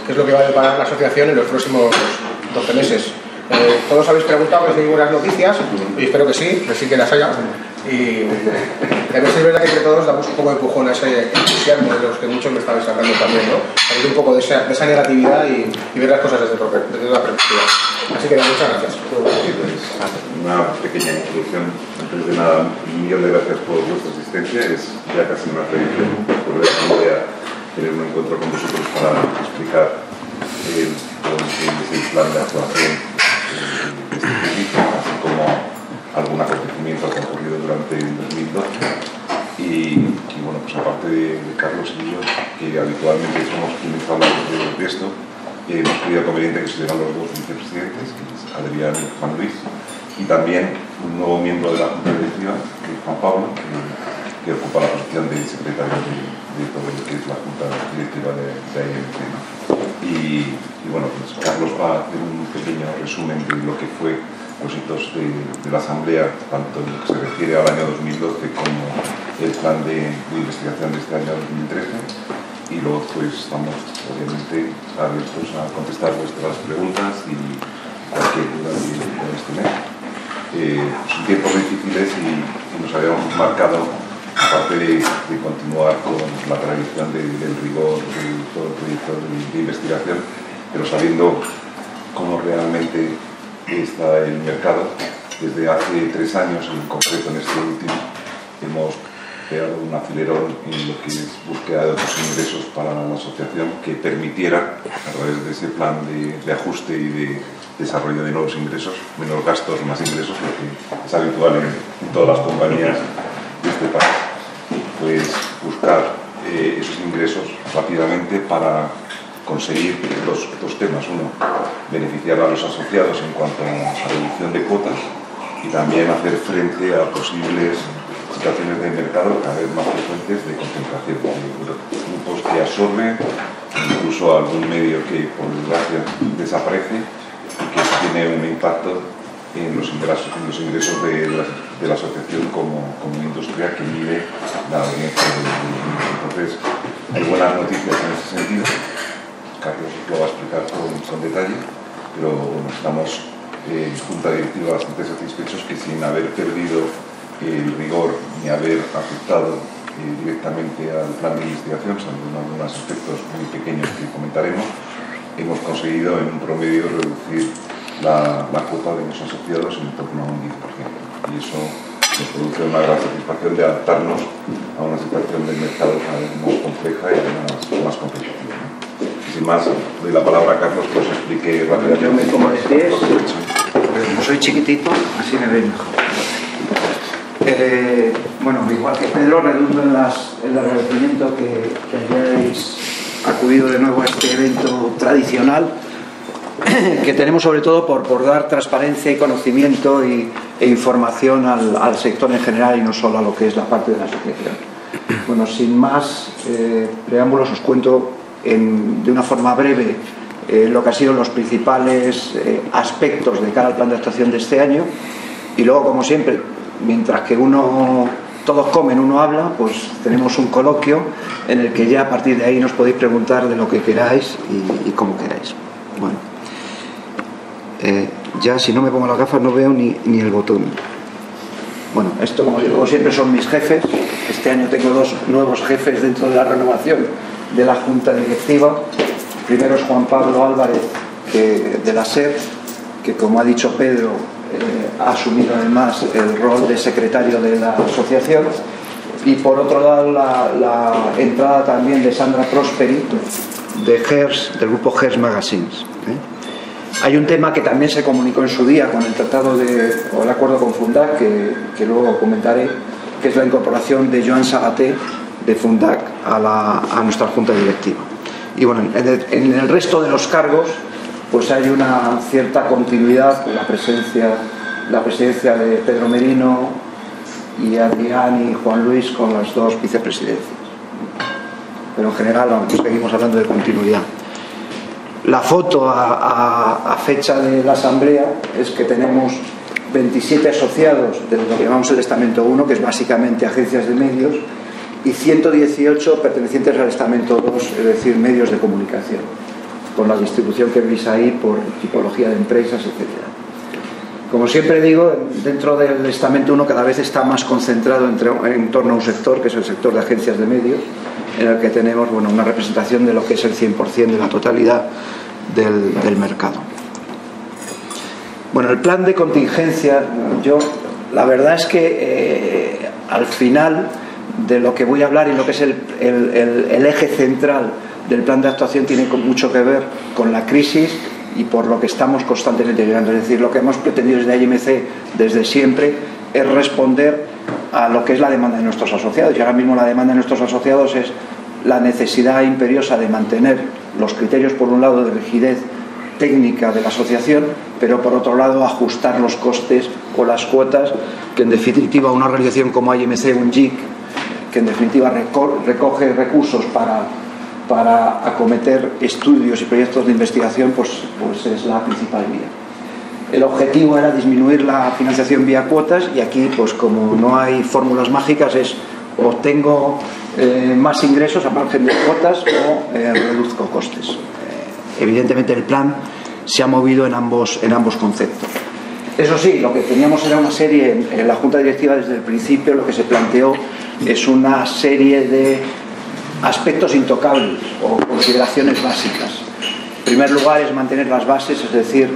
qué es lo que va a deparar la asociación en los próximos 12 meses. Todos habéis preguntado si hay buenas noticias, y espero que sí que las haya. Y a ver si es verdad que entre todos damos un poco de empujón a ese entusiasmo de los que muchos me estabais hablando también, ¿no? Salir un poco de esa negatividad y ver las cosas desde la perspectiva. Así que muchas gracias. Una pequeña introducción. Antes de nada, un millón de gracias por vuestra asistencia. Es ya casi una tradición volver a tener un encuentro con vosotros para explicar todo lo que es el plan de actuación de este servicio, así como algún acontecimiento que ha ocurrido durante el 2012. Y bueno, pues aparte de Carlos y yo, que habitualmente somos quienes hablamos de esto, hemos creído conveniente que se llegan los dos vicepresidentes, que es Adrián y Juan Luis, y también un nuevo miembro de la Junta Directiva, que es Juan Pablo, que ocupa la posición de secretario de todo lo que es la Junta Directiva de AEMC. Y bueno, pues Carlos va a hacer un pequeño resumen de lo que fue los hitos de la Asamblea, tanto en lo que se refiere al año 2012 como el plan de investigación de este año 2013. Y luego pues estamos obviamente abiertos a contestar vuestras preguntas y cualquier duda que podáis tener. Son tiempos difíciles y nos habíamos marcado, aparte de continuar con la tradición del rigor de todo el proyecto de investigación, pero sabiendo cómo realmente está el mercado. Desde hace 3 años, en concreto en este último, hemos creado un acelerón en lo que es búsqueda de otros ingresos para la asociación que permitiera, a través de ese plan de ajuste y de desarrollo de nuevos ingresos, menos gastos, más ingresos, lo que es habitual en todas las compañías de este país, pues buscar esos ingresos rápidamente para conseguir dos temas. Uno, beneficiar a los asociados en cuanto a reducción de cuotas y también hacer frente a posibles situaciones de mercado cada vez más frecuentes de concentración de grupos que absorben, incluso algún medio que por desgracia desaparece y que tiene un impacto en los ingresos de la asociación como industria que mide la audiencia del mundo. Entonces, hay buenas noticias en ese sentido. Carlos os lo va a explicar con detalle, pero bueno, estamos en Junta Directiva bastante satisfechos que sin haber perdido el rigor ni haber afectado directamente al plan de investigación, salvo en algunos aspectos muy pequeños que comentaremos, hemos conseguido en un promedio reducir la cuota de los asociados en torno a un 10%. Y eso nos produce una gran satisfacción de adaptarnos a una situación del mercado cada vez más compleja y además más competitiva. Sin más, doy la palabra a Carlos que os explique rápidamente. Yo me pongo de pies, como soy chiquitito, así me veis mejor. Bueno, igual que Pedro, redundo en el agradecimiento que hayáis acudido de nuevo a este evento tradicional que tenemos sobre todo por dar transparencia y conocimiento e información al sector en general y no solo a lo que es la parte de la asociación. Bueno, sin más preámbulos os cuento de una forma breve lo que han sido los principales aspectos de cara al plan de actuación de este año y luego, como siempre, mientras que todos comen, uno habla, pues tenemos un coloquio en el que ya a partir de ahí nos podéis preguntar de lo que queráis y como queráis. Bueno, ya si no me pongo las gafas no veo ni el botón. Bueno, esto, como digo siempre, son mis jefes. Este año tengo 2 nuevos jefes dentro de la renovación de la Junta Directiva. Primero es Juan Pablo Álvarez, de la SER, que como ha dicho Pedro, ha asumido además el rol de secretario de la asociación, y por otro lado la entrada también de Sandra Prosperi de Hers, del grupo Hers Magazines. Hay un tema que también se comunicó en su día con el tratado o el acuerdo con Fundac, que luego comentaré, que es la incorporación de Joan Sabaté de Fundac a nuestra junta directiva. Y bueno, en el resto de los cargos pues hay una cierta continuidad con la presidencia de Pedro Merino y Adrián y Juan Luis con las 2 vicepresidencias. Pero en general seguimos hablando de continuidad. La foto a fecha de la asamblea es que tenemos 27 asociados de lo que llamamos el estamento 1, que es básicamente agencias de medios, y 118 pertenecientes al estamento 2, es decir, medios de comunicación. con la distribución que veis ahí por tipología de empresas, etcétera. Como siempre digo, dentro del estamento 1 cada vez está más concentrado en torno a un sector, que es el sector de agencias de medios, en el que tenemos, bueno, una representación de lo que es el 100% de la totalidad del mercado. Bueno, el plan de contingencia, la verdad es que al final de lo que voy a hablar y lo que es el eje central del plan de actuación tiene mucho que ver con la crisis y por lo que estamos constantemente llegando. Es decir, lo que hemos pretendido desde IMC desde siempre es responder a lo que es la demanda de nuestros asociados, y ahora mismo la demanda de nuestros asociados es la necesidad imperiosa de mantener los criterios, por un lado, de rigidez técnica de la asociación, pero por otro lado ajustar los costes o las cuotas, que en definitiva una organización como IMC, un JIC, que en definitiva recoge recursos para acometer estudios y proyectos de investigación, pues es la principal vía. El objetivo era disminuir la financiación vía cuotas, y aquí, pues como no hay fórmulas mágicas, es o tengo más ingresos a margen de cuotas o reduzco costes. Evidentemente el plan se ha movido en ambos conceptos. Eso sí, lo que teníamos era una serie, en la Junta Directiva desde el principio lo que se planteó es una serie de aspectos intocables o consideraciones básicas. En primer lugar es mantener las bases, es decir,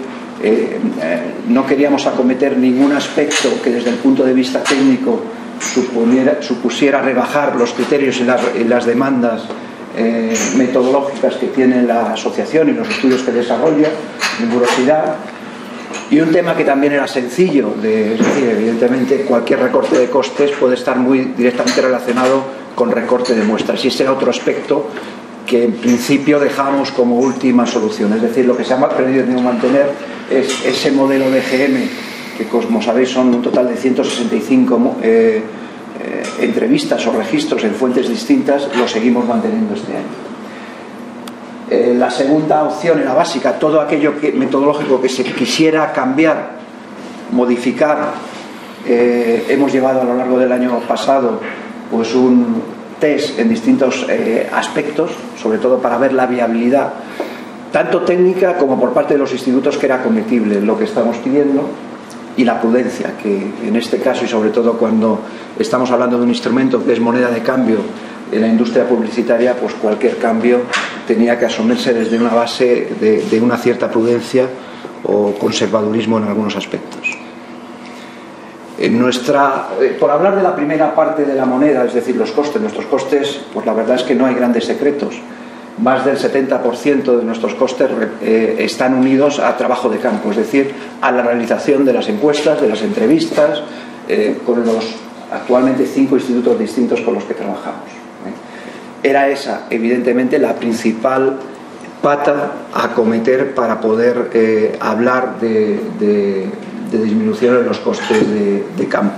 no queríamos acometer ningún aspecto que desde el punto de vista técnico supusiera rebajar los criterios y las demandas metodológicas que tiene la asociación y los estudios que desarrolla, rigurosidad. Y un tema que también era sencillo, es decir, evidentemente cualquier recorte de costes puede estar muy directamente relacionado con recorte de muestras, y ese era otro aspecto que en principio dejamos como última solución. Es decir, lo que se ha pretendido mantener es ese modelo de EGM, que como sabéis son un total de 165 entrevistas o registros en fuentes distintas, lo seguimos manteniendo este año. La segunda opción era básica, todo aquello metodológico que se quisiera cambiar, modificar. Hemos llevado a lo largo del año pasado pues un test en distintos aspectos, sobre todo para ver la viabilidad tanto técnica como por parte de los institutos que era cometible lo que estamos pidiendo, y la prudencia, que en este caso y sobre todo cuando estamos hablando de un instrumento que es moneda de cambio en la industria publicitaria, pues cualquier cambio tenía que asumirse desde una base de una cierta prudencia o conservadurismo en algunos aspectos. Por hablar de la primera parte de la moneda, es decir, los costes, nuestros costes, pues la verdad es que no hay grandes secretos. Más del 70% de nuestros costes están unidos a trabajo de campo, es decir, a la realización de las encuestas, de las entrevistas, con los actualmente 5 institutos distintos con los que trabajamos. Era esa, evidentemente, la principal pata a acometer para poder hablar de disminución en los costes de campo.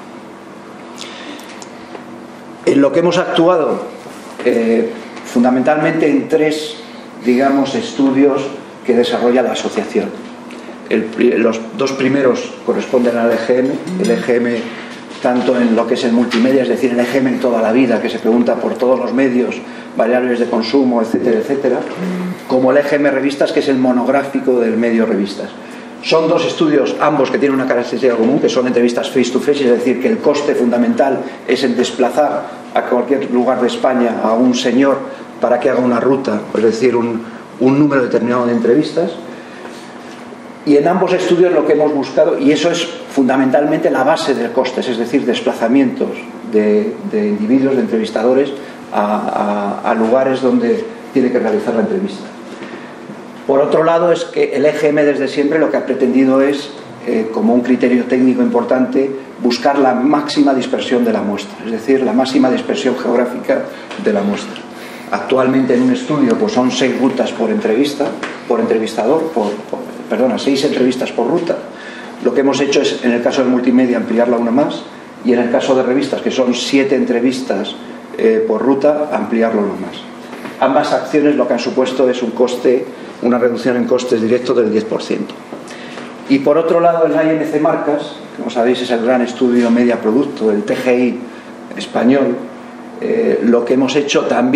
En lo que hemos actuado, fundamentalmente en 3, digamos, estudios que desarrolla la asociación. Los 2 primeros corresponden al EGM, el EGM tanto en lo que es el multimedia, es decir, el EGM en toda la vida, que se pregunta por todos los medios, variables de consumo, etcétera, etcétera, como el EGM revistas, que es el monográfico del medio revistas. Son 2 estudios, ambos que tienen una característica común, que son entrevistas face to face, es decir, que el coste fundamental es en desplazar a cualquier lugar de España a un señor para que haga una ruta, es decir, un número determinado de entrevistas. Y en ambos estudios lo que hemos buscado, y eso es fundamentalmente la base del coste, es decir, desplazamientos de individuos, de entrevistadores a lugares donde tiene que realizar la entrevista. Por otro lado, es que el EGM desde siempre lo que ha pretendido es, como un criterio técnico importante, buscar la máxima dispersión de la muestra, es decir, la máxima dispersión geográfica de la muestra. Actualmente en un estudio pues son 6 rutas por entrevista, por entrevistador, 6 entrevistas por ruta. Lo que hemos hecho es, en el caso de multimedia, ampliarla una más, y en el caso de revistas, que son 7 entrevistas por ruta, ampliarlo una más. Ambas acciones lo que han supuesto es una reducción en costes directos del 10%. Y por otro lado, el IMC Marcas, como sabéis es el gran estudio media producto, el TGI español. Lo que hemos hecho también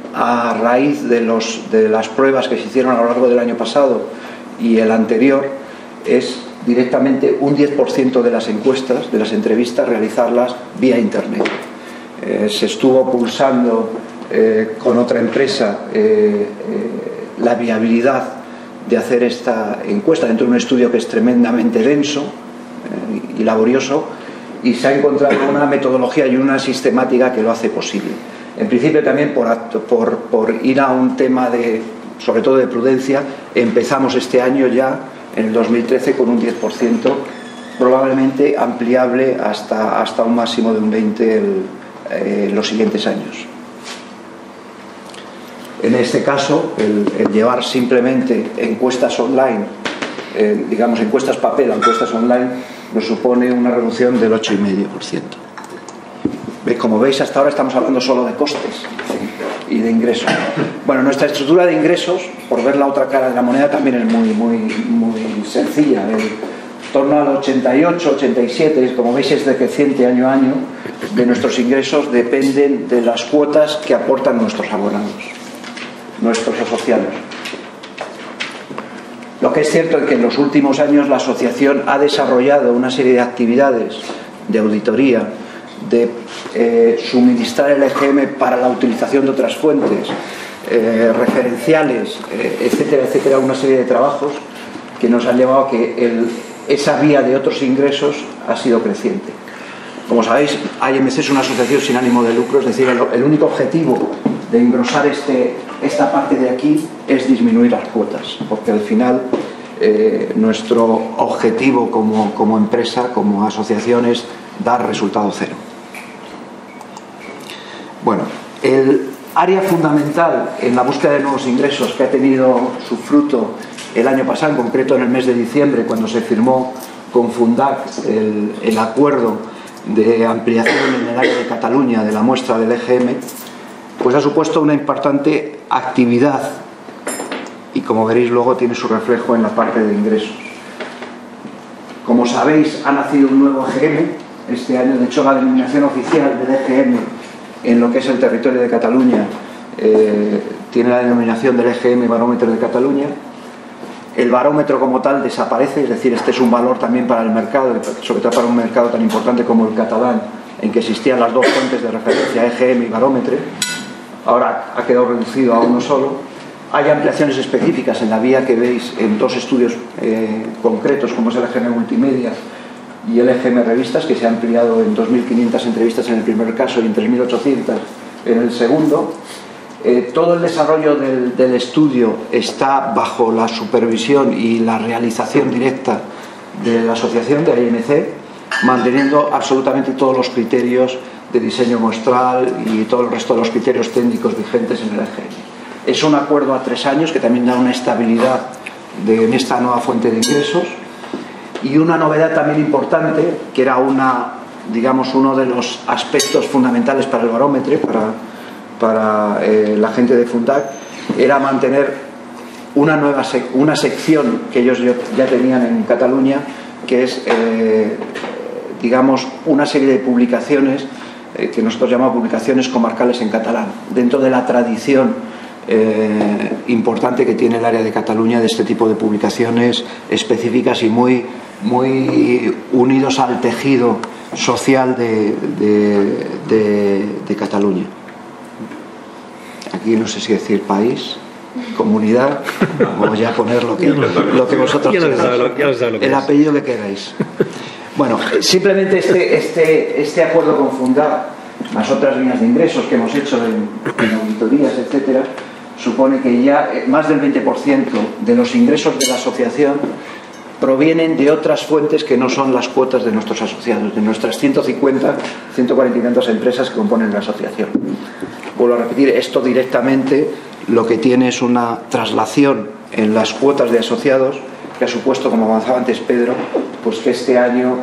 a raíz de las pruebas que se hicieron a lo largo del año pasado y el anterior, es directamente un 10% de las encuestas, de las entrevistas, realizarlas vía internet. Se estuvo pulsando con otra empresa la viabilidad de hacer esta encuesta dentro de un estudio que es tremendamente denso y laborioso, y se ha encontrado una metodología y una sistemática que lo hace posible. En principio también por ir a un tema sobre todo de prudencia, empezamos este año ya, en el 2013, con un 10%, probablemente ampliable hasta un máximo de un 20% en los siguientes años. En este caso, el llevar simplemente encuestas online, digamos encuestas papel a encuestas online, nos supone una reducción del 8,5%. Como veis, hasta ahora estamos hablando solo de costes y de ingresos. Bueno, nuestra estructura de ingresos, por ver la otra cara de la moneda, también es muy sencilla. En torno al 88, 87, como veis, es decreciente año a año. De nuestros ingresos dependen de las cuotas que aportan nuestros abonados, nuestros asociados. Lo que es cierto es que en los últimos años la asociación ha desarrollado una serie de actividades de auditoría, de suministrar el EGM para la utilización de otras fuentes, referenciales, etcétera, etcétera, una serie de trabajos que nos han llevado a que esa vía de otros ingresos ha sido creciente. Como sabéis, AMC es una asociación sin ánimo de lucro, es decir, el único objetivo de engrosar esta parte de aquí es disminuir las cuotas, porque al final nuestro objetivo como empresa, como asociación, es dar resultado cero. Bueno, el área fundamental en la búsqueda de nuevos ingresos que ha tenido su fruto el año pasado, en concreto en el mes de diciembre, cuando se firmó con Fundac el acuerdo de ampliación en el área de Cataluña de la muestra del EGM, pues ha supuesto una importante actividad y, como veréis luego, tiene su reflejo en la parte de ingresos. Como sabéis, ha nacido un nuevo EGM este año. De hecho, la denominación oficial del EGM en lo que es el territorio de Cataluña tiene la denominación del EGM Barómetro de Cataluña. El barómetro como tal desaparece, es decir, este es un valor también para el mercado, sobre todo para un mercado tan importante como el catalán, en que existían las dos fuentes de referencia, EGM y barómetro. Ahora ha quedado reducido a uno solo. Hay ampliaciones específicas en la vía que veis en dos estudios concretos, como es el EGM Multimedia y el EGM Revistas, que se ha ampliado en 2.500 entrevistas en el primer caso y en 3.800 en el segundo. Todo el desarrollo del estudio está bajo la supervisión y la realización directa de la asociación de AMC, manteniendo absolutamente todos los criterios de diseño muestral y todo el resto de los criterios técnicos vigentes en el EGM. Es un acuerdo a 3 años que también da una estabilidad en esta nueva fuente de ingresos, y una novedad también importante, que era uno de los aspectos fundamentales para el barómetro, para la gente de Fundac, era mantener una sección que ellos ya tenían en Cataluña, que es una serie de publicaciones que nosotros llamamos publicaciones comarcales en catalán, dentro de la tradición importante que tiene el área de Cataluña de este tipo de publicaciones específicas y muy unidos al tejido social de Cataluña. Aquí no sé si decir país, comunidad, o ya poner lo que vosotros queráis, el apellido que queráis. Bueno, simplemente este acuerdo con Fundac, más otras líneas de ingresos que hemos hecho en auditorías, etcétera, supone que ya más del 20% de los ingresos de la asociación provienen de otras fuentes que no son las cuotas de nuestros asociados, de nuestras 140 y tantas empresas que componen la asociación. Vuelvo a repetir, esto directamente lo que tiene es una traslación en las cuotas de asociados que ha supuesto, como avanzaba antes Pedro, pues que este año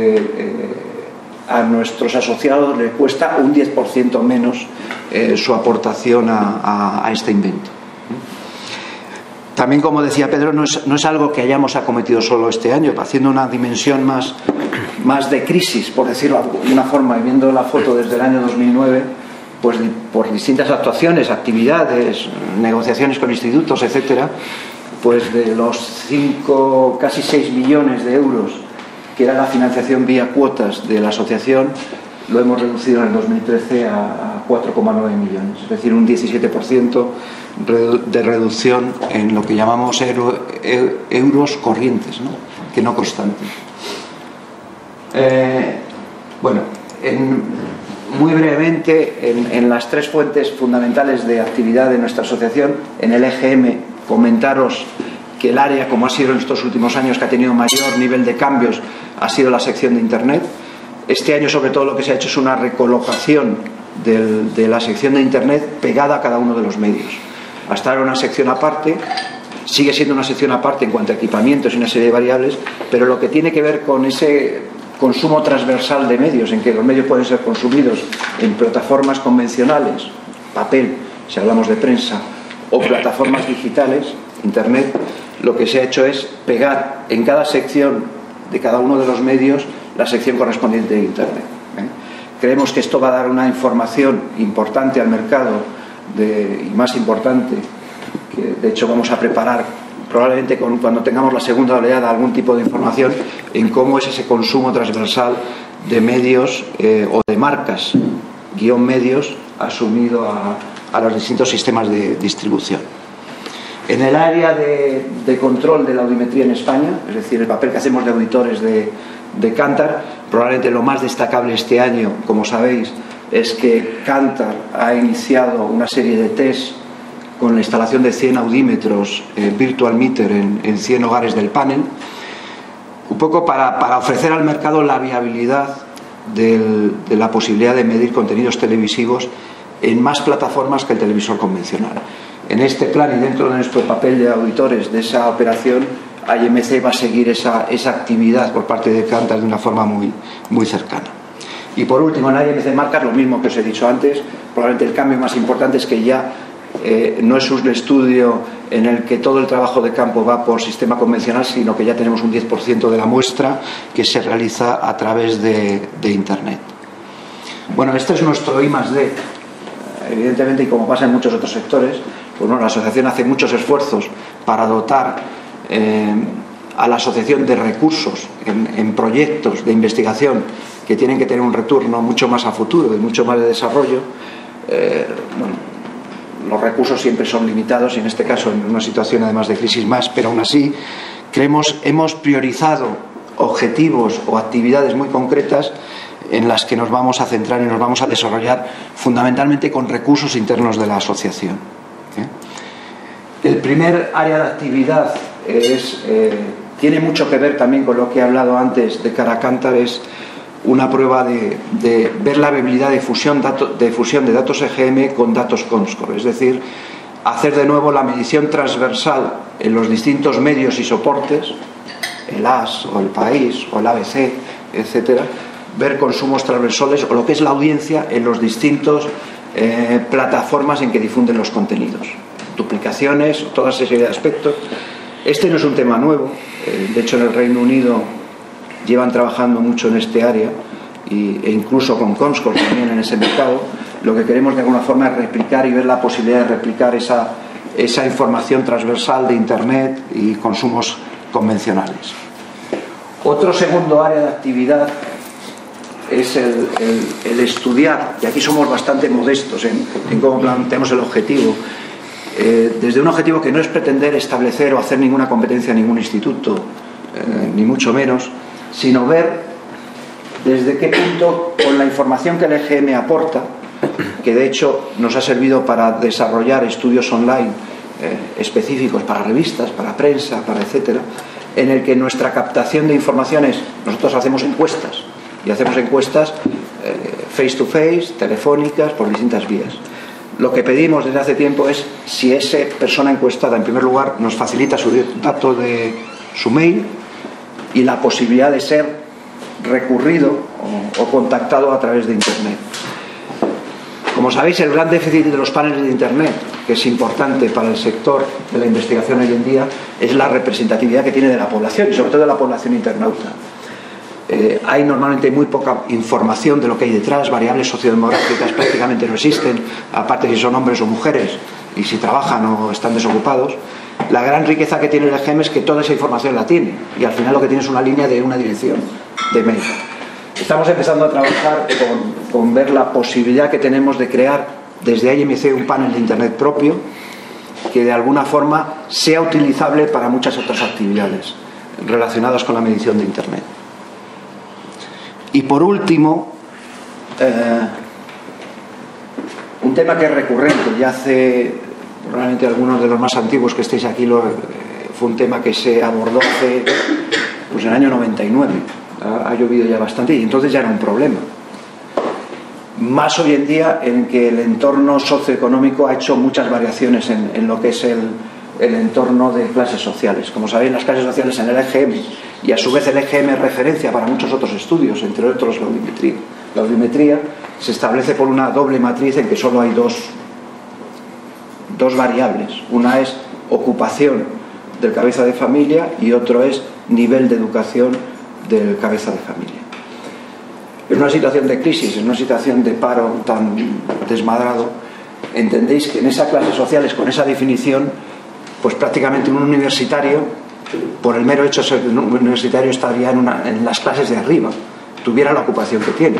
a nuestros asociados les cuesta un 10% menos su aportación a este invento. También, como decía Pedro, no es algo que hayamos acometido solo este año, haciendo una dimensión más de crisis, por decirlo de alguna forma, y viendo la foto desde el año 2009, pues por distintas actuaciones, actividades, negociaciones con institutos, etcétera, pues de los casi 6 millones de euros que era la financiación vía cuotas de la asociación, lo hemos reducido en el 2013 a 4,9 millones, es decir, un 17% de reducción en lo que llamamos euros corrientes, ¿no? Que no constantes. Bueno, muy brevemente, en las 3 fuentes fundamentales de actividad de nuestra asociación, en el EGM, comentaros que el área, como ha sido en estos últimos años, que ha tenido mayor nivel de cambios, ha sido la sección de Internet. Este año, sobre todo, lo que se ha hecho es una recolocación de la sección de Internet pegada a cada uno de los medios. Hasta ahora una sección aparte, sigue siendo una sección aparte en cuanto a equipamientos y una serie de variables, pero lo que tiene que ver con ese consumo transversal de medios, en que los medios pueden ser consumidos en plataformas convencionales, papel, si hablamos de prensa, o plataformas digitales, Internet, lo que se ha hecho es pegar en cada sección de cada uno de los medios la sección correspondiente de Internet. Creemos que esto va a dar una información importante al mercado y más importante, que de hecho vamos a preparar probablemente cuando tengamos la segunda oleada algún tipo de información en cómo es ese consumo transversal de medios o de marcas, medios, asumido a los distintos sistemas de distribución. En el área de control de la audiometría en España, es decir, el papel que hacemos de auditores de Kantar, probablemente lo más destacable este año, como sabéis, es que Kantar ha iniciado una serie de test con la instalación de 100 audímetros virtual meter en 100 hogares del panel, un poco para ofrecer al mercado la viabilidad de la posibilidad de medir contenidos televisivos en más plataformas que el televisor convencional. En este plan y dentro de nuestro papel de auditores de esa operación, AMC va a seguir esa actividad por parte de Kantar de una forma muy cercana. Y por último, en AMC Marcas, lo mismo que os he dicho antes, probablemente el cambio más importante es que ya no es un estudio en el que todo el trabajo de campo va por sistema convencional, sino que ya tenemos un 10% de la muestra que se realiza a través de Internet. Bueno, este es nuestro I+D. Evidentemente, y como pasa en muchos otros sectores, pues bueno, la asociación hace muchos esfuerzos para dotar a la asociación de recursos en proyectos de investigación que tienen que tener un retorno mucho más a futuro y mucho más de desarrollo. Bueno, los recursos siempre son limitados y en este caso en una situación además de crisis más, pero aún así hemos priorizado objetivos o actividades muy concretas en las que nos vamos a centrar y nos vamos a desarrollar fundamentalmente con recursos internos de la asociación. El primer área de actividad tiene mucho que ver también con lo que he hablado antes de cara a Kantar, es una prueba de ver la viabilidad de fusión de datos EGM con datos Comscore, es decir, hacer de nuevo la medición transversal en los distintos medios y soportes, el AS o el País o el ABC, etcétera, ver consumos transversales o lo que es la audiencia en los distintos plataformas en que difunden los contenidos, duplicaciones, toda esa serie de aspectos. Este no es un tema nuevo, de hecho en el Reino Unido llevan trabajando mucho en este área e incluso con Comscore también en ese mercado. Lo que queremos de alguna forma es replicar y ver la posibilidad de replicar esa información transversal de Internet y consumos convencionales. Otro segundo área de actividad es el estudiar, y aquí somos bastante modestos en cómo planteamos el objetivo, desde un objetivo que no es pretender establecer o hacer ninguna competencia a ningún instituto, ni mucho menos, sino ver desde qué punto, con la información que el EGM aporta, que de hecho nos ha servido para desarrollar estudios online específicos para revistas, para prensa, para etcétera, en el que nuestra captación de informaciones, nosotros hacemos encuestas, y hacemos encuestas face to face, telefónicas, por distintas vías. Lo que pedimos desde hace tiempo es si esa persona encuestada, en primer lugar, nos facilita su dato de su mail y la posibilidad de ser recurrido o contactado a través de Internet. Como sabéis, el gran déficit de los paneles de Internet, que es importante para el sector de la investigación hoy en día, es la representatividad que tiene de la población y sobre todo de la población internauta. hay normalmente muy poca información de lo que hay detrás, variables sociodemográficas prácticamente no existen, aparte si son hombres o mujeres y si trabajan o están desocupados. La gran riqueza que tiene el EGM es que toda esa información la tiene y al final lo que tiene es una línea de una dirección de mail. Estamos empezando a trabajar con ver la posibilidad que tenemos de crear desde IMC un panel de internet propio que de alguna forma sea utilizable para muchas otras actividades relacionadas con la medición de internet. Y por último, un tema que es recurrente, ya hace probablemente algunos de los más antiguos que estéis aquí, fue un tema que se abordó hace pues, en el año 99. Ha llovido ya bastante y entonces ya era un problema. Más hoy en día en que el entorno socioeconómico ha hecho muchas variaciones en lo que es el entorno de clases sociales. Como sabéis, las clases sociales en el EGM, y a su vez el EGM es referencia para muchos otros estudios, entre otros la audiometría. La audiometría se establece por una doble matriz en que solo hay dos variables. Una es ocupación del cabeza de familia y otro es nivel de educación del cabeza de familia. En una situación de crisis, en una situación de paro tan desmadrado, entendéis que en esas clases sociales, con esa definición, pues prácticamente un universitario, por el mero hecho de ser un universitario, estaría en las clases de arriba, tuviera la ocupación que tiene.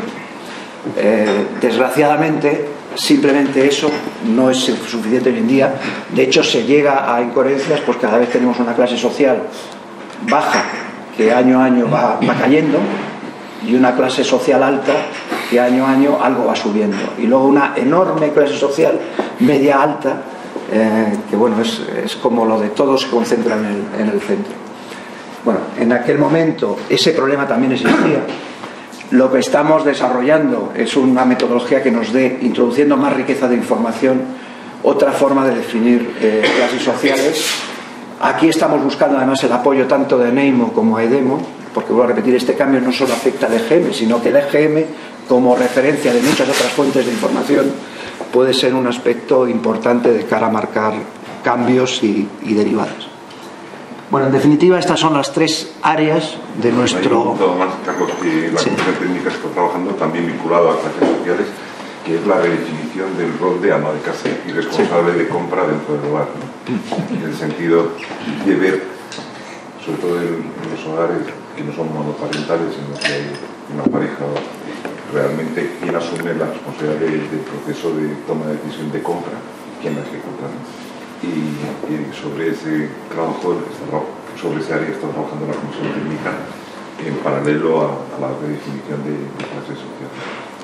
Desgraciadamente, simplemente eso no es suficiente hoy en día. De hecho, se llega a incoherencias, pues cada vez tenemos una clase social baja, que año a año va cayendo, y una clase social alta que año a año algo va subiendo, y luego una enorme clase social media alta que bueno, es como lo de todo se concentra en el centro. Bueno, en aquel momento ese problema también existía. Lo que estamos desarrollando es una metodología que nos dé, introduciendo más riqueza de información, otra forma de definir clases sociales. Aquí estamos buscando además el apoyo tanto de NEIMO como de EDEMO, porque vuelvo a repetir, este cambio no solo afecta al EGM, sino que el EGM, como referencia de muchas otras fuentes de información, puede ser un aspecto importante de cara a marcar cambios y derivadas. Bueno, en definitiva, estas son las tres áreas de nuestro... Hay un más, Carlos, que la Comisión Técnica está trabajando también vinculado a clases sociales, que es la redefinición del rol de ama de casa y responsable de compra dentro del hogar, ¿no? En el sentido de ver, sobre todo en los hogares que no son monoparentales, en los que hay una pareja, realmente quién asume la responsabilidad del proceso de toma de decisión de compra, quién la ejecuta, ¿no? Y sobre ese trabajo, sobre ese área está trabajando la Comisión Técnica en paralelo a la redefinición de clases sociales.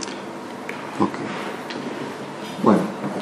Okay. Bueno,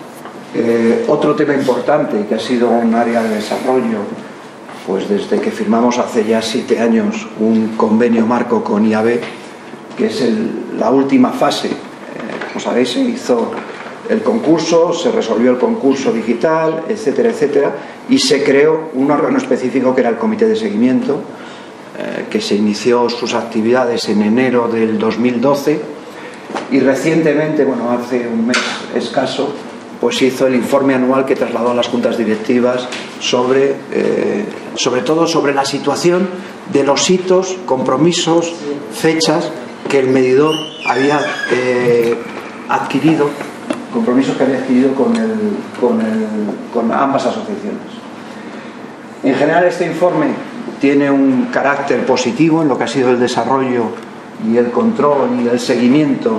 otro tema importante que ha sido un área de desarrollo, pues desde que firmamos hace ya 7 años un convenio marco con IAB, que es la última fase. Como sabéis, se hizo el concurso, se resolvió el concurso digital, etcétera, etcétera, y se creó un órgano específico que era el Comité de Seguimiento, que se inició sus actividades en enero del 2012. Y recientemente, bueno, hace un mes escaso, pues hizo el informe anual que trasladó a las juntas directivas sobre todo sobre la situación de los hitos, compromisos, fechas que el medidor había adquirido, compromisos que había adquirido con ambas asociaciones. En general, este informe tiene un carácter positivo en lo que ha sido el desarrollo y el control y el seguimiento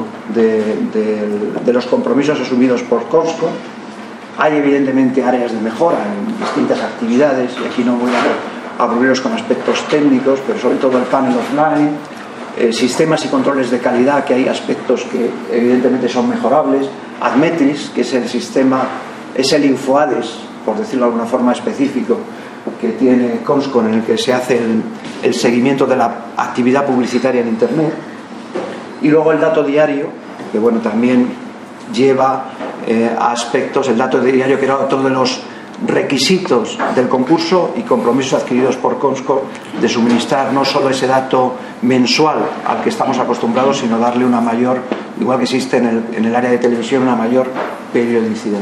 de los compromisos asumidos por COSCO. Hay evidentemente áreas de mejora en distintas actividades, y aquí no voy a aburriros con aspectos técnicos, pero sobre todo el panel offline, sistemas y controles de calidad, que hay aspectos que evidentemente son mejorables. Admetris, que es el sistema, es el InfoAdes, por decirlo de alguna forma, específico que tiene Comscon, en el que se hace el seguimiento de la actividad publicitaria en Internet. Y luego el dato diario, que bueno, también lleva a aspectos, el dato diario que era otro de los requisitos del concurso y compromisos adquiridos por Comscon de suministrar no solo ese dato mensual al que estamos acostumbrados, sino darle una mayor, igual que existe en el área de televisión, una mayor periodicidad.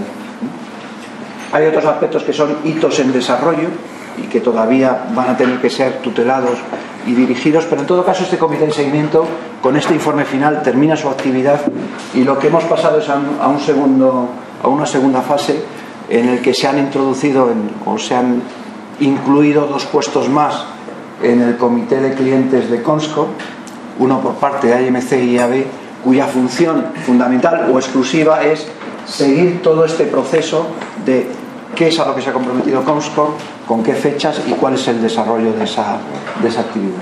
Hay otros aspectos que son hitos en desarrollo y que todavía van a tener que ser tutelados y dirigidos, pero en todo caso este comité de seguimiento con este informe final termina su actividad y lo que hemos pasado es a una segunda fase en el que se han introducido o se han incluido 2 puestos más en el comité de clientes de Consco, uno por parte de AMC y IAB, cuya función fundamental o exclusiva es seguir todo este proceso de qué es a lo que se ha comprometido Consco, con qué fechas y cuál es el desarrollo de esa actividad.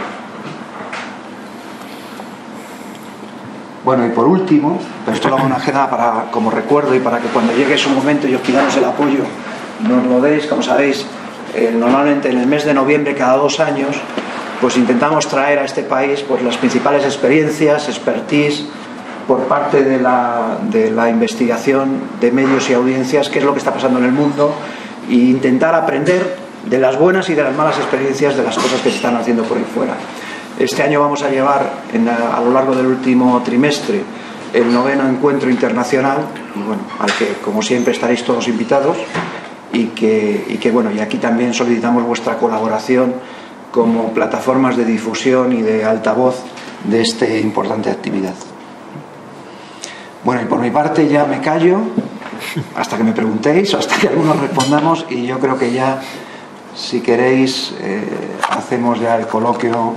Bueno, y por último, pero esto lo hago una agenda como recuerdo y para que cuando llegue su momento y os pidamos el apoyo nos lo deis. Como sabéis, normalmente en el mes de noviembre cada 2 años pues intentamos traer a este país pues las principales experiencias, expertise por parte de la investigación de medios y audiencias, qué es lo que está pasando en el mundo, e intentar aprender de las buenas y de las malas experiencias de las cosas que se están haciendo por ahí fuera. Este año vamos a llevar a lo largo del último trimestre el 9º encuentro internacional, y bueno, al que como siempre estaréis todos invitados y aquí también solicitamos vuestra colaboración como plataformas de difusión y de altavoz de esta importante actividad. Bueno, y por mi parte ya me callo hasta que me preguntéis o hasta que algunos respondamos, y yo creo que ya, si queréis, hacemos ya el coloquio,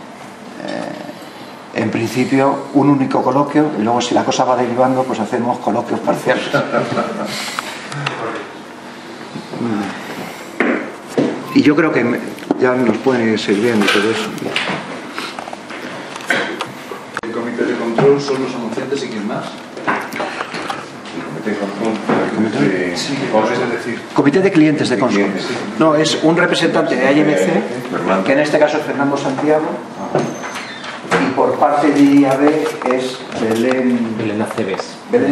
en principio un único coloquio, y luego si la cosa va derivando pues hacemos coloquios parciales. Y yo creo que ya nos pueden ir sirviendo todo eso. El comité de control son los anunciantes y quién más. Comité de clientes de Consco. No, es un representante de AMC, que en este caso es Fernando Santiago, y por parte de IAB es Belén Aceves,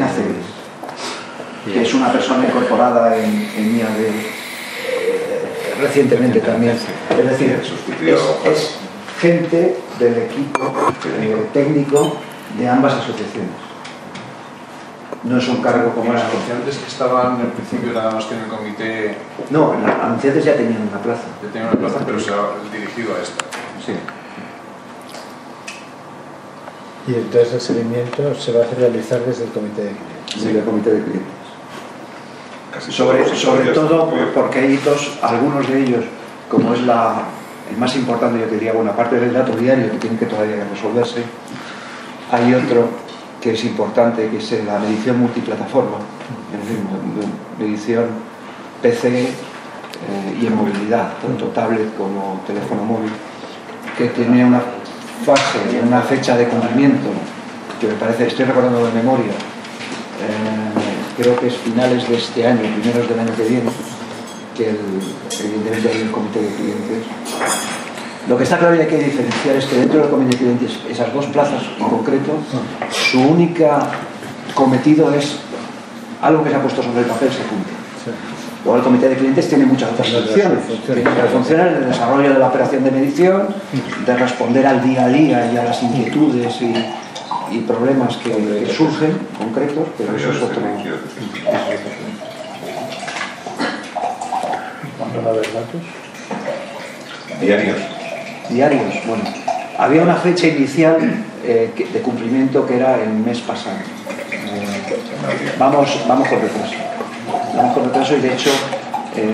que es una persona incorporada en IAB recientemente también. Es decir, es gente del equipo técnico de ambas asociaciones. No es un cargo como los anunciantes que estaban al principio nada más que en el comité. No, los anunciantes ya tenían una plaza. Ya tenían una plaza, pero se ha dirigido a esta. Sí. Y entonces el seguimiento se va a realizar desde el comité de clientes. Sí, del comité de clientes. Sobre todo porque hay hitos, algunos de ellos, como es el más importante, yo diría, bueno, aparte del dato diario que tiene que todavía resolverse, hay otro que es importante, que es la medición multiplataforma, es decir, medición PC y en movilidad, tanto tablet como teléfono móvil, que tiene una fase, una fecha de cumplimiento, que me parece, estoy recordando de memoria, creo que es finales de este año, primeros del año que viene, que evidentemente hay el comité de clientes. Lo que está claro y hay que diferenciar es que dentro del comité de clientes, esas 2 plazas en concreto, su única cometido es algo que se ha puesto sobre el papel, se cumple. Luego el comité de clientes tiene muchas otras funciones. Tiene otras funciones de desarrollo de la operación de medición, de responder al día a día y a las inquietudes y problemas que surgen concretos, pero eso es otro. ¿Cuándo va a haber datos? Diarios, bueno. Había una fecha inicial de cumplimiento que era el mes pasado. Vamos con retraso. Vamos con retraso y de hecho, en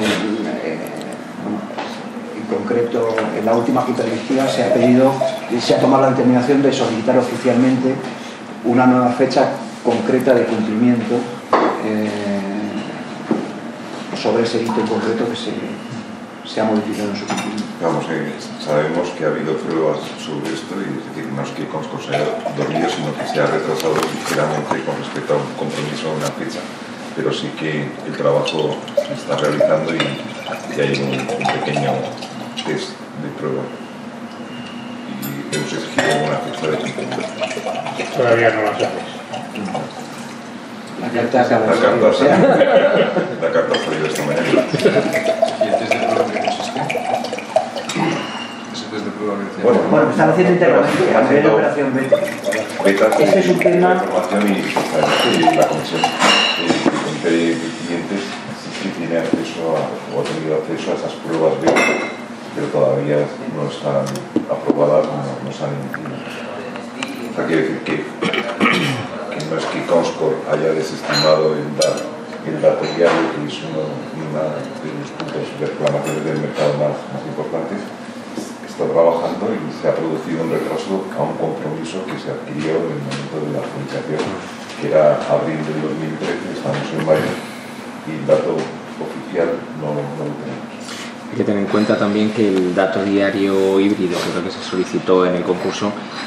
concreto, en la última junta directiva se ha pedido y se ha tomado la determinación de solicitar oficialmente una nueva fecha concreta de cumplimiento sobre ese hito en concreto que se ha modificado en su cumplimiento. Vamos, sabemos que ha habido pruebas sobre esto, y es decir, no es que Consco se haya dormido, sino que se ha retrasado ligeramente con respecto a un compromiso a una fecha, pero sí que el trabajo se está realizando y hay un pequeño test de prueba y hemos exigido una fecha de cumplimiento. Todavía no las haces. La carta ha salido esta mañana. ¿Y el test de prueba que consiste? ¿Ese test de prueba que decía? Bueno, están haciendo interrogación a nivel de operación beta. Este es un tema. Información y la comisión. El comité de clientes sí tiene acceso o ha tenido acceso a esas pruebas beta, pero todavía no están aprobadas, no se han emitido. O sea, quiere decir que no es que Comscore haya desestimado el dato diario, que es uno de los puntos de reclamaciones del mercado más importantes. Está trabajando y se ha producido un retraso a un compromiso que se adquirió en el momento de la adjudicación, que era abril del 2013, estamos en mayo, y el dato oficial no lo tenemos. Hay que tener en cuenta también que el dato diario híbrido, que creo que se solicitó en el concurso,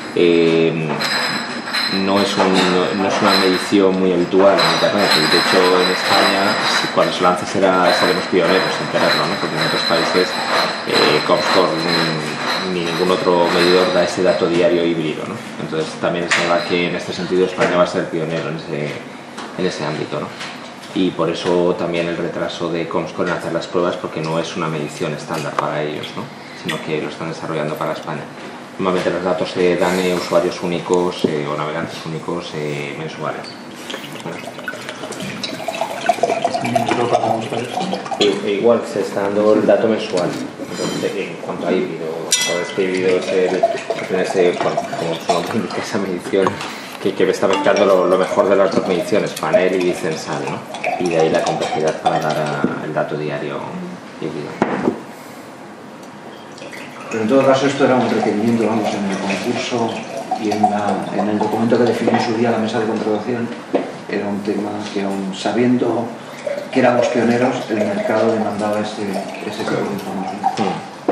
no es una medición muy habitual en Internet. De hecho, en España, cuando se lance seremos pioneros en tenerlo, ¿no? Porque en otros países Comscore ni ningún otro medidor da ese dato diario híbrido, ¿no? Entonces también es verdad que en este sentido España va a ser pionero en ese ámbito, ¿no? Y por eso también el retraso de Comscore en hacer las pruebas, porque no es una medición estándar para ellos, ¿no? Sino que lo están desarrollando para España. Normalmente los datos se dan a usuarios únicos o navegantes únicos mensuales. Igual se está dando el dato mensual. Entonces, en cuanto a híbrido, sabes que híbrido es como esa medición que está mezclando lo mejor de las dos mediciones, panel y censal, ¿no? Y de ahí la complejidad para dar el dato diario híbrido. Pero en todo caso esto era un requerimiento, vamos, en el concurso y en el documento que definió en su día la mesa de contratación, era un tema que aún sabiendo que éramos pioneros, el mercado demandaba ese tipo de información.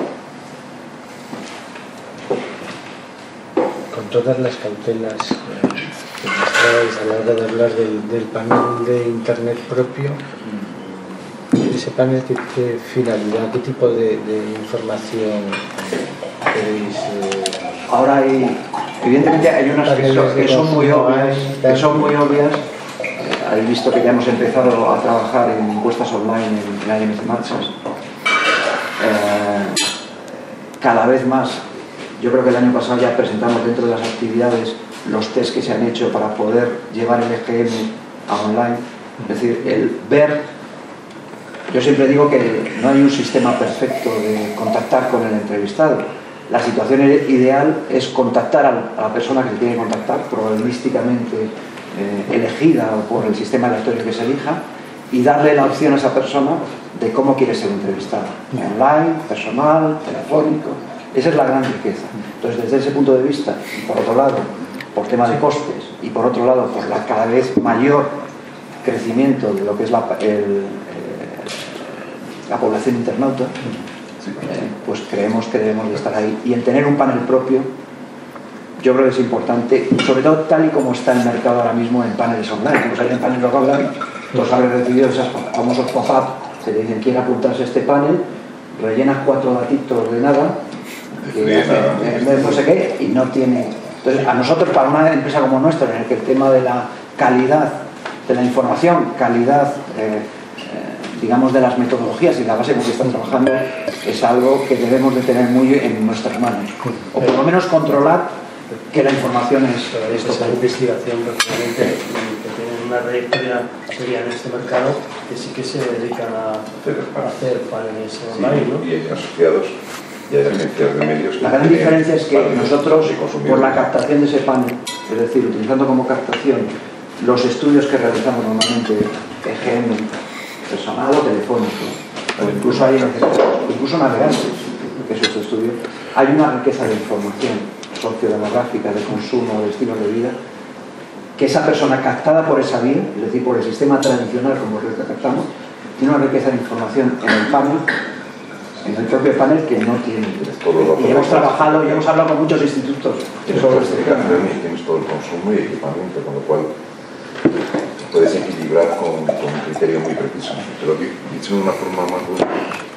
Con todas las cautelas que mostrabais a la hora de hablar del panel de internet propio, ese panel, ¿qué finalidad, qué tipo de información queréis? Ahora evidentemente hay unas que son muy obvias, Habéis visto que ya hemos empezado a trabajar en encuestas online en AMC Marchas. Cada vez más, yo creo que el año pasado ya presentamos dentro de las actividades los test que se han hecho para poder llevar el EGM a online. Es decir, el ver, yo siempre digo que no hay un sistema perfecto de contactar con el entrevistado. La situación ideal es contactar a la persona que se tiene que contactar, probabilísticamente elegida por el sistema aleatorio que se elija, y darle la opción a esa persona de cómo quiere ser entrevistado, online, personal, telefónico. Esa es la gran riqueza. Entonces, desde ese punto de vista, y por otro lado, por tema de costes, y por otro lado, por la cada vez mayor crecimiento de lo que es la población internauta, pues creemos que debemos de estar ahí. Y el tener un panel propio, yo creo que es importante, sobre todo tal y como está el mercado ahora mismo en paneles online. Pues hay en paneles online, todos habréis recibido esos famosos pop-up que te dicen quiere apuntarse a este panel, rellenas 4 datitos de nada, no sé qué, y no tiene. Entonces, a nosotros, para una empresa como nuestra, en el que el tema de la calidad de la información, calidad digamos de las metodologías y la base con que están trabajando, es algo que debemos de tener muy en nuestras manos, o por lo menos controlar que la información es esa investigación prácticamente que tienen una trayectoria seria en este mercado, que sí que se dedican a hacer paneles online, ¿no? Y hay asociados y hay agencias de medios. La gran diferencia es que nosotros, por la captación de ese panel, es decir, utilizando como captación los estudios que realizamos normalmente, EGM, personal o telefónico, o incluso navegantes, que es otro estudio, hay una riqueza de información sociodemográfica, de consumo, de estilos de vida, que esa persona captada por esa vía, es decir, por el sistema tradicional como el que captamos, tiene una riqueza de información en el panel, en el propio panel, que no tiene. Y hemos trabajado y hemos hablado con muchos institutos sobre este tema. Tienes todo el consumo y equipamiento, con lo cual puedes equilibrar con un criterio muy preciso. Pero dicho de una forma más